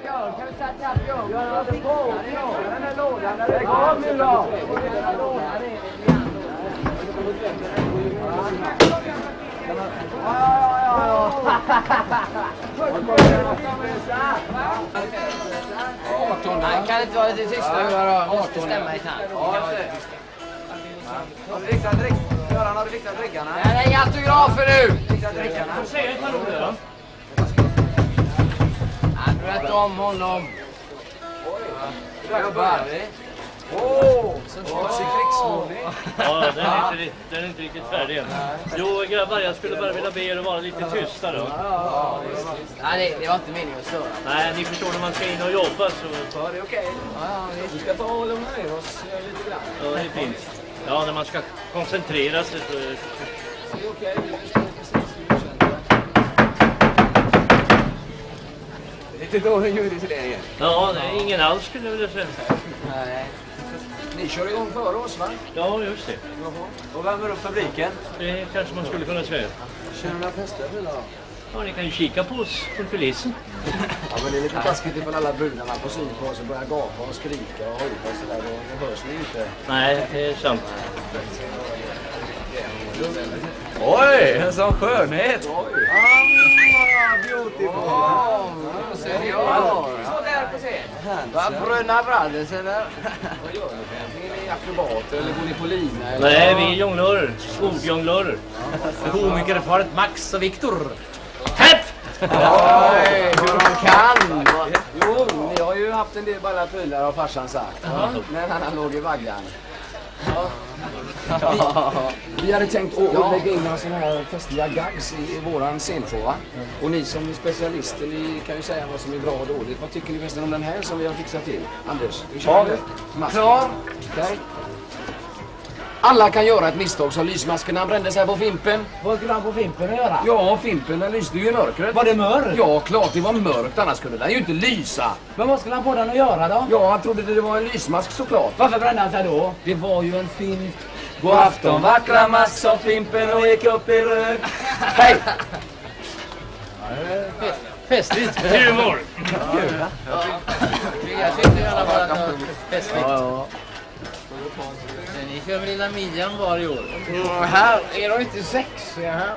Björn, kan vi sätta Björn? Björn hade på. Den är lådan. Lägg av nu då. Han kan inte vara lite tystare. Måste stämma i tand. Har du riktat drickan? Göran, har du riktat drickarna? Nej, det är autografer nu! Riktat drickarna? Säg ett par ord då. Han bröt om honom. Oj, jobbar vi? Som köps i krigsmålning. Ja, den är inte riktigt färdig än. Jo, grabbar, jag skulle bara vilja be er att vara lite tysta då. Nej, det var inte meningen att störa. Nej, ni förstår när man ska in och jobba så... Ja, det är okej. Vi ska ta och lugna ner oss lite grann. Ja, det är fint. Ja, när man ska koncentrera sig så... Det är okej. Vi ska precis godkända. Lite dålig ljudincidering. Ja, nej, ingen alls skulle jag vilja säga. Nej. Ni kör igång före oss, va? Ja, just det. Och värmer upp fabriken. Det kanske man skulle kunna säga. Känner några fester för idag? Ja, ni kan ju kika på oss från kulissen. Ja, men det är lite taskigt ifall alla brudarna får syn på oss och börjar gapa och skrika och hojta och sådär. Då hörs ni inte. Nej, det är sant. Oj, en sån skönhet! Oj! Beautiful! Så där på scen. Vad brunna brothers eller? Vad gör ni? Är ni akrobater eller går ni på lina? Eller? Nej, vi är jonglörer. Ordjonglörer. Komikerparet Max och Viktor. Hepp! Oj, hur de kan! Jo, ni har ju haft en del balla prylar har farsan sagt. När han låg i vaggan. Vi hade tänkt att lägga in några sådana här festliga gags i våran scenshow, va? Och ni som är specialister, ni kan ju säga vad som är bra och dåligt. Vad tycker ni bäst om den här som vi har fixat till? Anders, du kör det? Klar? Okej. Alla kan göra ett misstag som lysmasken han brände sig på Fimpen. Vad skulle han på Fimpen att göra? Ja, Fimpen den lyste ju i mörkret. Var det mörkt? Ja, klart det var mörkt, annars skulle den ju inte lysa. Men vad skulle han på den att göra då? Ja, han trodde det var en lysmask såklart. Varför brände han sig då? Det var ju en fimp. God afton, vackra mask, sa Fimpen och gick upp i rök. Hej! Festligt. Humor! Jag tyckte i alla fall att det var festligt. Ni kör med lilla midjan var i år. Här är de inte sexiga här.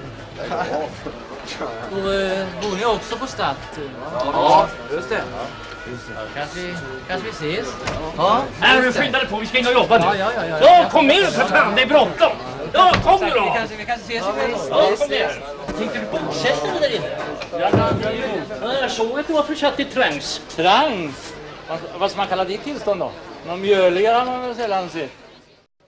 Och bor ni också på Stad? Ja, just det. Kanske vi ses? Ja. Nej, men skynda dig på, vi ska in och jobba nu. Ja. Ja, kom ner för fan, det är bråttom. Ja, kom nu då. Vi kanske ses i Ja, kom ner. Tänkte du bosätta dig där inne? Ja, jag såg att du var försatt i trans. Trans? Vad ska man kalla det tillstånd då? Någon mjöligare har man väl sällan sett.